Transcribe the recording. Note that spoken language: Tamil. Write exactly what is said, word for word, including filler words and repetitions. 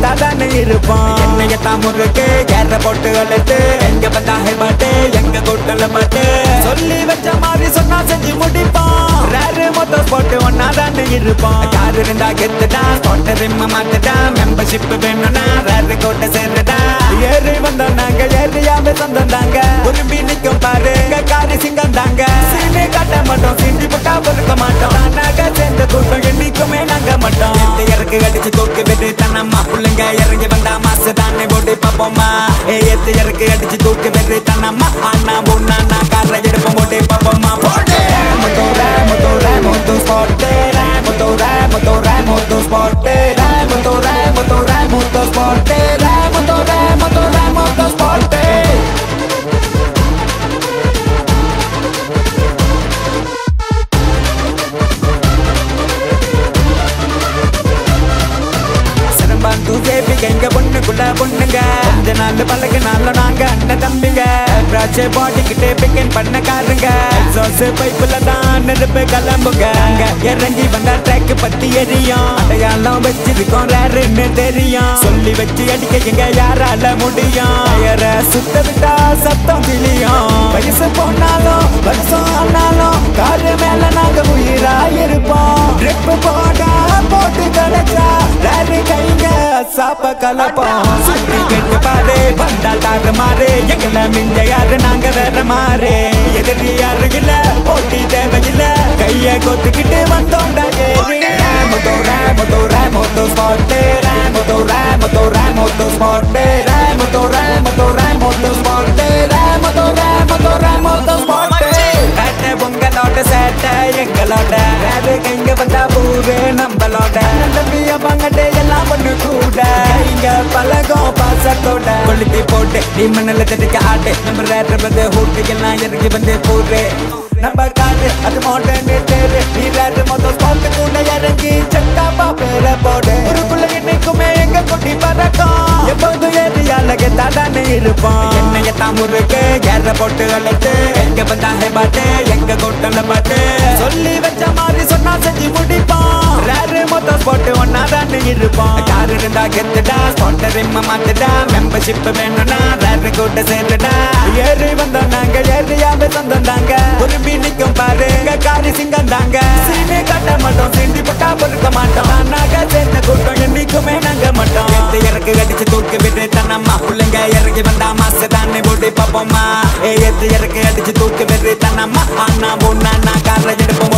கெத்தாதானே இருப்போம் என்னைய தாமுருக்கு கேர போட்டு அழுத்து எங்க பத்தாகை பாட்டு எங்க கூட்டல பாட்டு சொல்லி வச்ச மாதிரி சொன்னா செஞ்சு முடிப்போம் ரேரு மொத்த போட்டு ஒன்னாதானே இருப்போம் யாரு இருந்தா கெத்துடா ஸ்பாட் ரிம்ம மாத்துடா மெம்பர்ஷிப் வேணும்னா ரேரு கோட்டை சேர்ந்துடா ஏறி வந்தோம் நாங்க ஏரியாவே சொந்தம் தாங்க விரும்பி நிக்கும் பாரு காரி சிங்கம் தாங்க சீனே காட்ட மாட்டோம் சிண்டி புட்டா பொறுக்க மாட்டோம் நாங்க சேர்ந்த கூட்டம் என்னைக்குமே நாங்க மாட்டோம் இறக்கு அடிச்சு தூக்கி விட்டு தன்னம்மா புள்ளைங்க இறங்கி வந்தா மாசு தானே போட்டு பாப்போமா ஏத்து இறக்கு அடிச்சு தூக்கி விட்டு தன்னம்மா அண்ணா பொண்ணா நான் கார எடுப்போம் போட்டு பாப்போமா போட்டு மொத்தோர மொத்தோர மொத்தோ ஸ்பாட்டு மொத்தோர மொத்தோர மொத்தோ ஸ்பாட்டு மொத்தோர மொத்தோர மொத்தோ ஸ்பாட்டு மொத்தோர மொத்தோர மொத்தோ ஸ்பாட்டு பந்து தேவி எங்க பொண்ணுக்குள்ள பொண்ணுங்க கொஞ்ச நாள் பழகு நாள் நாங்க அண்ணன் தம்பிங்க ராஜே பாடிக்கிட்டே பிக்கன் பண்ண காருங்க எக்ஸாஸ் பைப்புல தான் நெருப்பு கிளம்புங்க இறங்கி வந்தா ட்ராக் பத்தி எரியும் அடையாளம் வச்சிருக்கோம் ரேருன்னு தெரியும் சொல்லி வச்சு அடிக்க எங்க யாரால முடியும் சுத்த விட்டா சத்தம் கிளியும் வயசு போனாலும் வருஷம் ஆனாலும் காரு மேல நாங்க உயிரா இருப்போம் ட்ரிப் போடா போட்டு கிடைச்சா ரேரு கைங்க சாப்ப கலப்போம் சுத்தி கெட்டு பாரு வந்தா தாறு மாறு எங்களை மிஞ்ச யாரு நாங்க வேற மாறு எதிரி யாரு இல்ல போட்டி தேவையில்ல கைய கொத்துக்கிட்டு வந்தோண்டா ஏறி மொத்தோர மொத்தோர மொத்தோ ஸ்பாட்டு மொத்தோர மொத்தோர மொத்தோ ஸ்பாட்டு மொத்தோர மொத்தோர மொத்தோ ஸ்பாட்டு மொத்தோர மொத்தோர மொத்தோ ஸ்பாட்டு உங்களோட சேட்ட எங்களோட வேறு எங்க வந்தா பூரு நம்மளோட தம்பிய பங்கட்டே எல்லாம் பண்ணு கூட இங்க பழகம் பாசத்தோட கொளுத்தி போட்டு நீ மண்ணில் தட்டிக்க ஆட்டு நம்ம ரேட்டு ஹூட்டு எல்லாம் இறங்கி வந்து போடு நம்ம காடு அது மாட்டேன்னு தேரு நீ ரேட்டு மொத்தம் ஸ்பாட்டு கூட இறங்கி செட்டாப்பா பேர போடு உருக்குள்ள என்னைக்குமே எங்க கொட்டி பறக்கும் எப்போது ஏரியால கெத்தாதானே இருப்போம் என்னைய தாமுருக்கு கேர போட்டு அழைத்து எங்க வந்தாகை பாட்டு எங்க கூட்டல பாட்டு சொல்லி வச்ச மாதிரி சொன்னா செஞ்சு முடிப்போம் ரேரு மொத்தம் போட்டு ஒன்னாதானே இருப்போம் யாரு இருந்தா கெத்துடா ஸ்பாட் ரிம்ம மாத்துடா மெம்பர்ஷிப் வேணும்னா ரேரு கூட்ட சேர்ந்துடா ஏறி வந்தோம் நாங்க ஏரியாவே சொந்தம் தாங்க விரும்பி நிக்கும் பாரு காரி சிங்கம் தாங்க சீனே காட்ட மாட்டோம் சிண்டி புட்டா பொறுக்க மாட்டோம் நாங்க சேர்ந்த கூட்டம் என்னைக்குமே நாங்க மாட்டோம் இறக்கு அடிச்சு தூக்கி விட்டு தன்னம்மா புள்ளைங்க இறங்கி வந்தா மாசு தானே போட்டு பாப்போமா ஏத்து இறக்கு அடிச்சு தூக்கி விட்டு தன்னம்மா அண்ணா பொண்ணா நான் கார எடுப்போம்